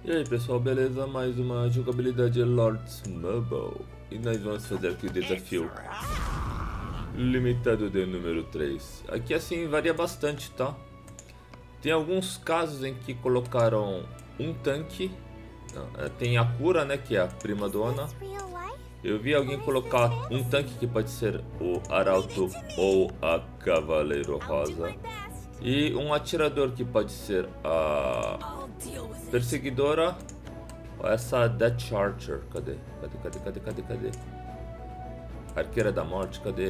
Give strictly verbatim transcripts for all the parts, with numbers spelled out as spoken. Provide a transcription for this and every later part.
E aí pessoal, beleza? Mais uma jogabilidade Lords Mobile. E nós vamos fazer aqui o desafio limitado de número três. Aqui assim varia bastante, tá? Tem alguns casos em que colocaram um tanque. Não, tem a cura, né, que é a prima dona. Eu vi alguém colocar um tanque que pode ser o Arauto ou a Cavaleiro Rosa. E um atirador que pode ser a Perseguidora ou essa Death Charger. Cadê? Cadê, cadê, cadê, cadê, cadê? Arqueira da Morte, cadê?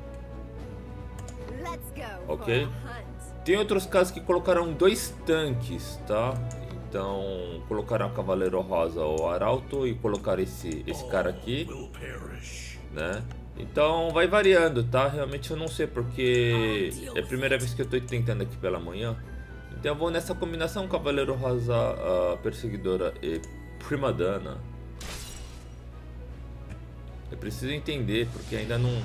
Ok. Tem outros casos que colocaram dois tanques, tá? Então colocaram a Cavaleiro Rosa ou Arauto e colocaram esse, esse cara aqui, né? Então vai variando, tá? Realmente eu não sei porque é a primeira vez que eu tô tentando aqui pela manhã. Então eu vou nessa combinação Cavaleiro Rosa, uh, Perseguidora e Prima Donna. Eu preciso entender porque ainda não...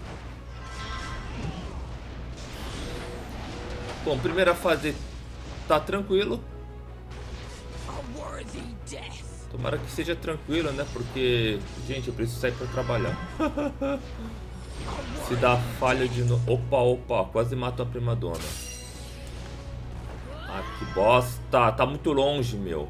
Bom, primeira fase tá tranquilo. Tomara que seja tranquilo, né? Porque, gente, eu preciso sair pra trabalhar. Se dá falha de novo... Opa, opa, quase mato a prima dona. Ah, que bosta. Tá muito longe, meu.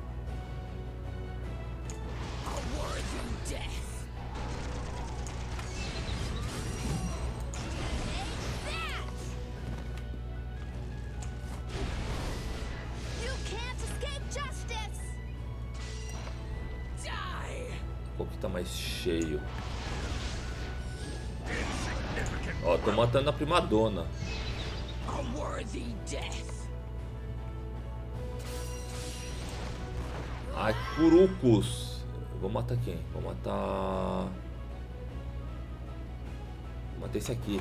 Qual que tá mais cheio? Ó, tô matando a prima dona. Ai, curucos. Eu vou matar quem? Vou matar... Vou matar esse aqui.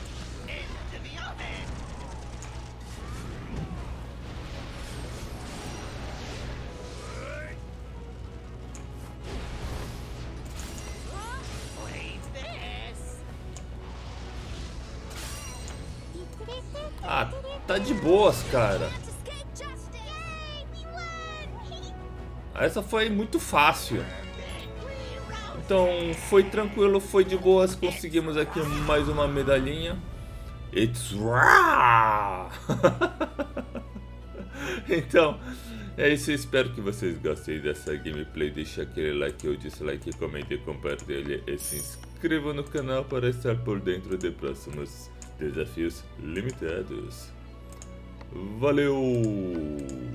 Ah, tá de boas, cara. Essa foi muito fácil. Então foi tranquilo, foi de boas. Conseguimos aqui mais uma medalhinha. It's raw! Então é isso, eu espero que vocês gostem dessa gameplay. Deixe aquele like ou dislike, comente, compartilhe e se inscreva no canal para estar por dentro de próximos desafios limitados. Valeu!